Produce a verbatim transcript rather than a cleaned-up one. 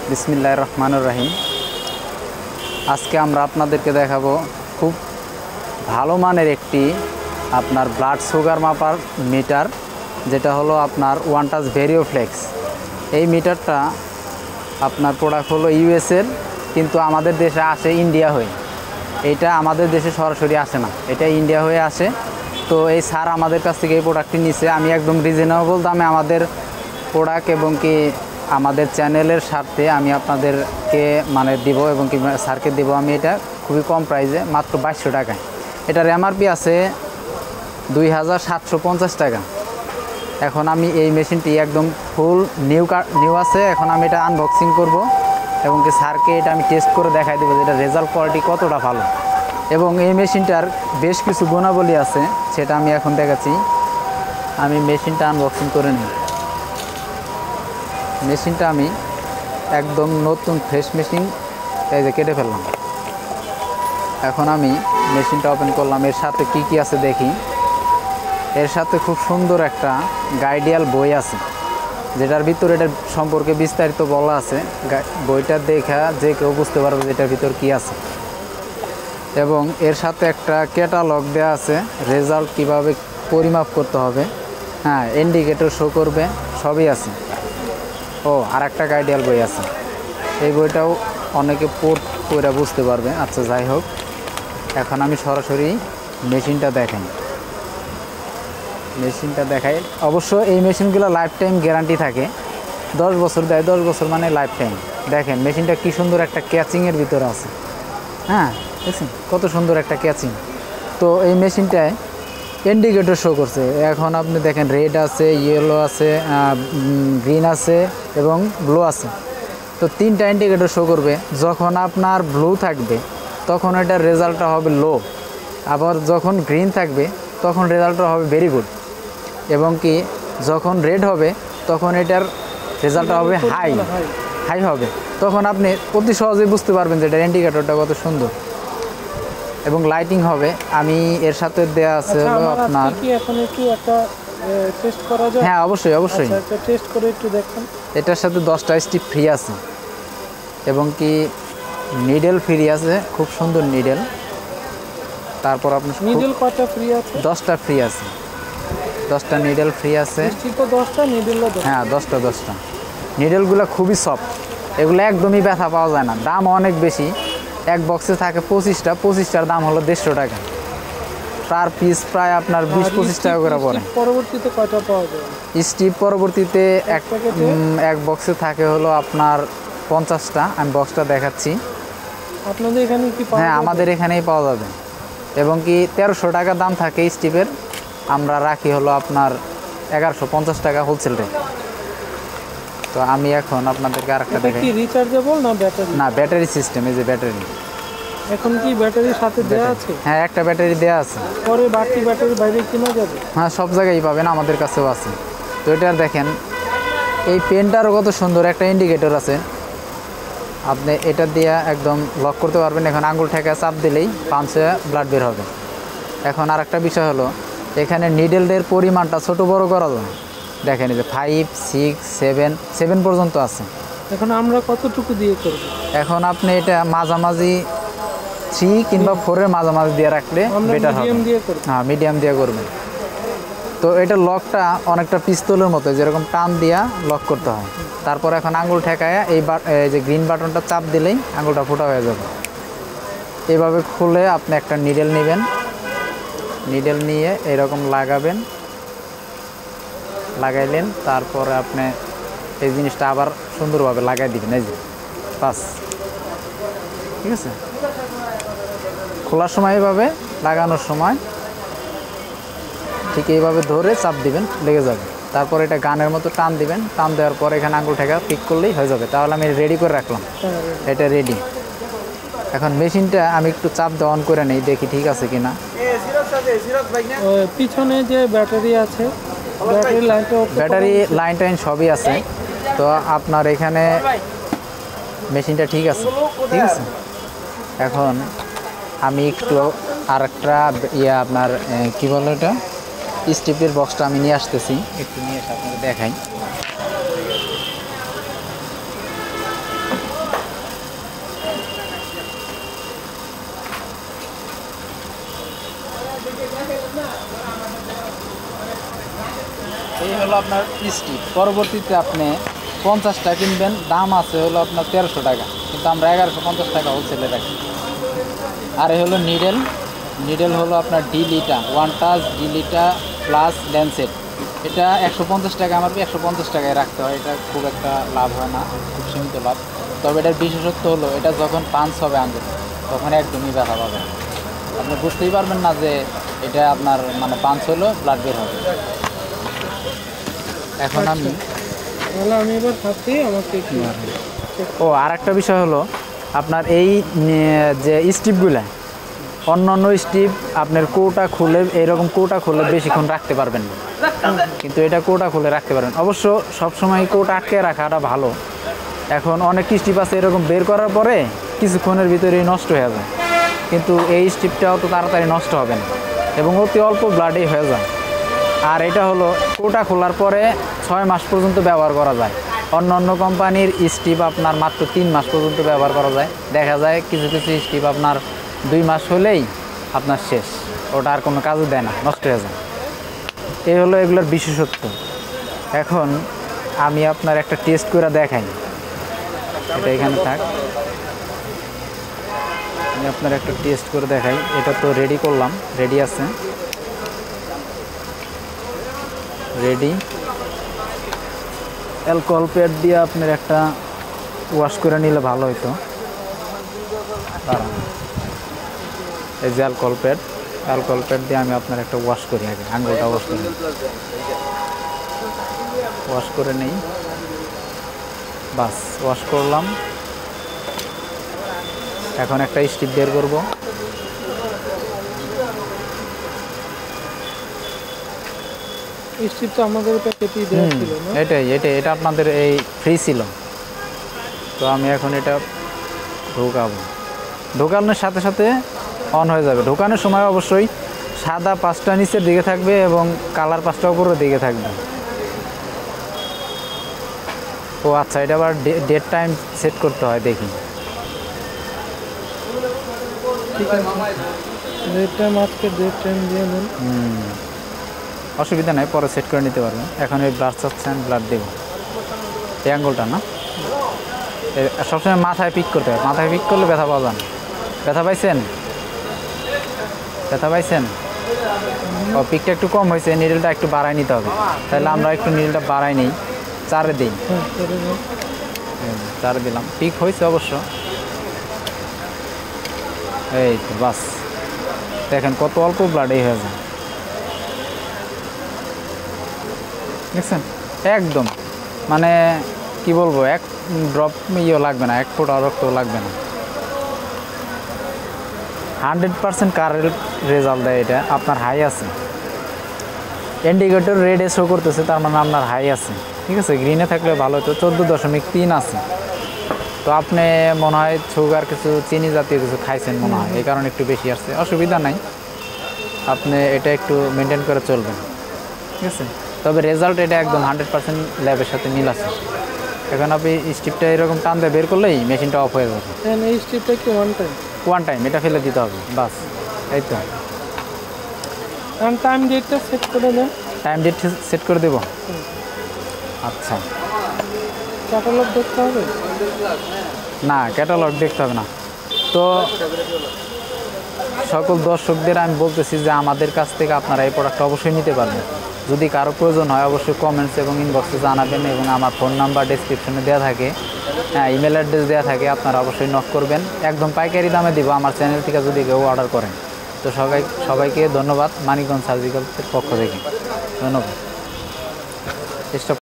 বিসমিল্লাহির রহমানির রহিম। আজকে আমরা আপনাদেরকে দেখাবো খুব ভালো মানের একটি আপনার ব্লাড সুগার মাপার মিটার, যেটা হলো আপনার ওয়ান টাচ ভেরিও ফ্লেক্স। এই মিটারটা আপনার প্রোডাক্ট হলো ইউএসের, কিন্তু আমাদের দেশে আসে ইন্ডিয়া হয়ে। এটা আমাদের দেশে সরাসরি আসে না, এটা ইন্ডিয়া হয়ে আসে। তো এই স্যার আমাদের কাছ থেকে এই প্রোডাক্টটি নিছে। আমি একদম রিজনেবল দামে আমাদের প্রোডাক্ট এবং কি আমাদের চ্যানেলের স্বার্থে আমি আপনাদেরকে মানে দিব এবং কি স্যারকে দেবো আমি এটা খুবই কম প্রাইসে, মাত্র বাইশশো টাকায়। এটার এমআরপি আছে দুই হাজার সাতশো পঞ্চাশ টাকা। এখন আমি এই মেশিনটি একদম ফুল নিউ নিউ আছে। এখন আমি এটা আনবক্সিং করব এবং কি স্যারকে এটা আমি টেস্ট করে দেখাই দেবো যে এটা রেজাল্ট কোয়ালিটি কতটা ভালো। এবং এই মেশিনটার বেশ কিছু গুণাবলী আছে, সেটা আমি এখন দেখাচ্ছি। আমি মেশিনটা আনবক্সিং করে নিই। মেশিনটা আমি একদম নতুন ফ্রেশ মেশিন এই যে কেটে ফেললাম। এখন আমি মেশিনটা ওপেন করলাম। এর সাথে কি কি আছে দেখি। এর সাথে খুব সুন্দর একটা গাইডিয়াল বই আছে, যেটার ভিতরে এটার সম্পর্কে বিস্তারিত বলা আছে। বইটা দেখা যে কেউ বুঝতে পারবে যে এটার ভিতর কী আছে। এবং এর সাথে একটা ক্যাটালগ দেওয়া আছে, রেজাল্ট কিভাবে পরিমাপ করতে হবে, হ্যাঁ ইন্ডিকেটর শো করবে, সবই আছে। ও আর একটা গাইডিয়াল বই আছে, এই বইটাও অনেকে পড় করে বুঝতে পারবে। আচ্ছা যাই হোক, এখন আমি সরাসরি মেশিনটা দেখাই মেশিনটা দেখাই অবশ্য এই মেশিনগুলো লাইফ টাইম গ্যারান্টি থাকে, দশ বছর দেয়। দশ বছর মানে লাইফ টাইম। দেখেন মেশিনটা কি সুন্দর একটা ক্যাচিংয়ের ভিতরে আছে, হ্যাঁ দেখছেন কত সুন্দর একটা ক্যাচিং। তো এই মেশিনটায় ইন্ডিকেটর শো করছে। এখন আপনি দেখেন রেড আছে, ইয়েলো আছে, গ্রিন আছে এবং ব্লু আছে। তো তিনটা ইন্ডিকেটর শো করবে। যখন আপনার ব্লু থাকবে তখন এটার রেজাল্টটা হবে লো, আবার যখন গ্রিন থাকবে তখন রেজাল্টটা হবে ভেরি গুড, এবং কি যখন রেড হবে তখন এটার রেজাল্টটা হবে হাই হাই হবে। তখন আপনি অতি সহজেই বুঝতে পারবেন যে এটার ইন্ডিকেটরটা কত সুন্দর এবং লাইটিং হবে। আমি এর সাথে দেয়া আছে হলো আপনার হ্যাঁ অবশ্যই অবশ্যই টেস্ট করে একটু দেখুন। এটার সাথে দশটা স্টিপ ফ্রি আছে এবং কি নিডেল ফ্রি আছে, খুব সুন্দর নিডেল। তারপর আপনার নিডেল কয়টা ফ্রি আছে? দশটা ফ্রি আছে, দশটা নিডেল ফ্রি আছে। দশটা নিডেল? হ্যাঁ দশটা দশটা নিডেলগুলো খুবই সফট, এগুলো একদমই ব্যথা পাওয়া যায় না। দাম অনেক বেশি, এক বক্সে থাকে পঁচিশটা, পঁচিশটার দাম হলো দেড়শো টাকা পার পিস, প্রায় আপনার বিশ পঁচিশ টাকা করে পড়ে। পরবর্তীতে কয়টা পাওয়া যায়? স্টিপ পরবর্তীতে এক এক বক্সে থাকে হলো আপনার পঞ্চাশটা। আমি বক্সটা দেখাচ্ছি। আপনাদের এখানে কি? হ্যাঁ আমাদের এখানেই পাওয়া যাবে। এবং কি তেরোশো টাকা দাম থাকে স্টিপের, আমরা রাখি হলো আপনার এগারোশো পঞ্চাশ টাকা হোলসেল রেট। তো আমি এখন আপনাদেরকে আরেকটা দেখাই। কি রিচার্জেবল না ব্যাটারি? না ব্যাটারি সিস্টেম, এই যে ব্যাটারি। এখন কি ব্যাটারির সাথে দেওয়া আছে? হ্যাঁ একটা ব্যাটারি দেওয়া আছে। পরে বাড়তি ব্যাটারি বাইরে কিনা যাবে? হ্যাঁ সব জায়গায় পাবেন, আমাদের কাছেও আছে। তো এটার দেখেন এই পেনটারও কত সুন্দর একটা ইন্ডিকেটর আছে, আপনি এটা দিয়ে একদম লক করতে পারবেন। এখন আঙুল ঠেকা চাপ দিলেই পাঁচে ব্লাড বের হবে। এখন আর একটা বিষয় হলো এখানে নিডেলের পরিমাণটা ছোট বড় করা যায়। দেখেন এই যে ফাইভ সিক্স সেভেন সেভেন পর্যন্ত আছে। এখন আমরা কতটুকু দিয়ে করব? এখন আপনি এটা মাঝামাঝি থ্রি কিংবা ফোরের মাঝামাঝি দিয়ে রাখলে বেটার হবে। হ্যাঁ মিডিয়াম দিয়ে করবেন। তো এটা লকটা অনেকটা পিস্তলের মতো, যেরকম টান দিয়া লক করতে হয়। তারপর এখন আঙুল ঠেকায় এই যে গ্রিন বাটনটা চাপ দিলেই আঙুলটা ফোটা হয়ে যাবে। এইভাবে খুলে আপনি একটা নিডেল নেবেন, নিডেল নিয়ে এরকম লাগাবেন, লাগাইলেন। তারপরে আপনি এই জিনিসটা আবার সুন্দরভাবে লাগাই দিবেন, এই যে বাস, ঠিক আছে। খোলার সময় এইভাবে, লাগানোর সময় ঠিক এইভাবে ধরে চাপ দিবেন, লেগে যাবে। তারপর এটা গানের মতো টান দিবেন, টান দেওয়ার পর এখানে আঙুল ঠেকা পিক করলেই হয়ে যাবে। তাহলে আমি রেডি করে রাখলাম, এটা রেডি। এখন মেশিনটা আমি একটু চাপ দিয়ে অন করে নেই, দেখি ঠিক আছে কিনা। পিছনে যে ব্যাটারি আছে, ব্যাটারি লাইন টাইন সবই আছে। তো আপনার এখানে মেশিনটা ঠিক আছে, ঠিক আছে। এখন আমি একটু আর একটা ইয়ে আপনার কী বলো এটা স্টিপের বক্সটা আমি নিয়ে আসতেছি, একটু নিয়ে এসে আপনাকে দেখাই। আপনার স্টিপ, পরবর্তীতে আপনি পঞ্চাশটা কিনবেন, দাম আছে হলো আপনার তেরোশো টাকা, কিন্তু আমরা এগারোশো পঞ্চাশ টাকা হোলসেলে রাখি। আর এই হলো নিডেল, নিডেল হলো আপনার Delica, one touch Delica plus lancet. এটা একশো পঞ্চাশ টাকা, আমার একশো পঞ্চাশ টাকায় রাখতে হয়, এটা খুব একটা লাভ হয় না, খুব সীমিত লাভ। তবে এটার বিশেষত্ব হলো এটা যখন পাঞ্চ হবে আঙ্গুল তখন একদমই ব্যথা পাবে, আপনি বুঝতেই পারবেন না যে এটা আপনার মানে পাঞ্চ হলো ব্লাড বের হবে। এখন আমি তাহলে আমি এবার হাতে আমাকে একটু ও আর একটা বিষয় হলো আপনার এই যে স্টিপগুলো, অন্য অন্য স্টিপ আপনার কোটা খুলে এইরকম কোটা খুলে বেশিক্ষণ রাখতে পারবেন না, কিন্তু এটা কোটা খুলে রাখতে পারবেন। অবশ্য সবসময় কোটা আটকে রাখাটা ভালো। এখন অনেক স্টিপ আছে এরকম বের করার পরে কিছুক্ষণের ভিতরেই নষ্ট হয়ে যায়, কিন্তু এই স্টিপটা অত তাড়াতাড়ি নষ্ট হবে না এবং অতি অল্প ব্লাডেই হয়ে যায়। আর এটা হলো কোটা খোলার পরে ছয় মাস পর্যন্ত ব্যবহার করা যায়। অন্য অন্য কোম্পানির স্টিপ আপনার মাত্র তিন মাস পর্যন্ত ব্যবহার করা যায়, দেখা যায় কিছু কিছু স্টিপ আপনার দুই মাস হলেই আপনার শেষ, ওটা আর কোনো কাজও দেয় না, নষ্ট হয়ে যায়। এই হলো এগুলোর বিশেষত্ব। এখন আমি আপনার একটা টেস্ট করে দেখাই, এটা এখানে থাক, আমি আপনার একটা টেস্ট করে দেখাই। এটা তো রেডি করলাম, রেডি আছে, রেডি। অ্যালকোহল প্যাড দিয়ে আপনার একটা ওয়াশ করে নিলে ভালো হতো। এই যে অ্যালকোহল প্যাড, অ্যালকোহল প্যাড দিয়ে আমি আপনার একটা ওয়াশ করি, আগে আঙুলটা ওয়াশ করি, ওয়াশ করে নেই, বাস ওয়াশ করলাম। এখন একটা স্টিপ বের করব, স্টিপ তো আমাদের প্যাকেটেই দেওয়া ছিল না? এটাই এটাই এটা আপনাদের এই ফ্রি ছিল, তো আমি এখন এটা ঢোকাবো। ঢোকানোর সাথে সাথে অন হয়ে যাবে। ঢোকানোর সময় অবশ্যই সাদা পাঁচটা নিচের দিকে থাকবে এবং কালার পাঁচটা উপরের দিকে থাকবে। ও আচ্ছা, এটা আবার ডেট টাইম সেট করতে হয়, দেখি। ঠিক আছে, ডেট টাইম আজকে ডেট টাইম দিয়ে দেন। হুম, অসুবিধা নাই, পরে সেট করে নিতে পারবেন। এখন এই ব্লাড চাচ্ছেন, ব্লাড দেব এই আঙ্গুলটা না, সবসময় মাথায় পিক করতে হয়, মাথায় পিক করলে ব্যথা পাওয়া যান। ব্যথা পাইছেন? ব্যথা পাইছেন? ও পিকটা একটু কম হয়েছে, নিডলটা একটু বাড়াই নিতে হবে। তাহলে আমরা একটু নিডলটা বাড়াই নিই, চারে দিই, চারে দিলাম, পিক হয়েছে অবশ্য। এই তো বাস, দেখেন কত অল্প ব্লাডেই হয়ে যায়, দেখছেন? একদম মানে কি বলবো, এক ড্রপ ইয়েও লাগবে না, এক ফোঁটা রক্তও লাগবে না। হান্ড্রেড পার্সেন্ট কারেন্ট রেজাল্ট দেয় এটা। আপনার হাই আছে, ইন্ডিকেটর রেডে শো করতেছে, তার মানে আপনার হাই আছে, ঠিক আছে। গ্রিনে থাকলে ভালো হতো, চোদ্দো দশমিক তিন আছে। তো আপনি মনে হয় সুগার কিছু চিনি জাতীয় কিছু খাইছেন মনে হয়, এই কারণে একটু বেশি আসছে। অসুবিধা নাই, আপনি এটা একটু মেনটেন করে চলবেন, ঠিক আছে। তবে রেজাল্ট এটা একদম হান্ড্রেড পার্সেন্ট ল্যাবের সাথে মিল আছে। এখন আপনি স্টিপটা এরকম টান দিয়ে বের করলেই মেশিনটা অফ হয়ে যাবে। এই স্টিপটা কি ওয়ান টাইম? ওয়ান টাইম, এটা ফেলে দিতে হবে, বাস। এই তো টাইম ডেটটা সেট করে দেন। টাইম ডেট সেট করে দেব, আচ্ছা। ক্যাটালগ দেখতে হবে না, ক্যাটালগ দেখতে হবে না। তো সকল দর্শকদের আমি বলতেছি যে আমাদের কাছ থেকে আপনারা এই প্রোডাক্টটা অবশ্যই নিতে পারবেন। যদি কারো প্রয়োজন হয় অবশ্যই কমেন্টস এবং ইনবক্সে জানাবেন, এবং আমার ফোন নাম্বার ডেসক্রিপশনে দেওয়া থাকে, হ্যাঁ ইমেল অ্যাড্রেস দেওয়া থাকে, আপনারা অবশ্যই নক করবেন। একদম পাইকারি দামে দিব আমার চ্যানেল থেকে যদি কেউ অর্ডার করেন। তো সবাই সবাইকে ধন্যবাদ মানিকগঞ্জ সার্জিক্যালের পক্ষ থেকে, ধন্যবাদ।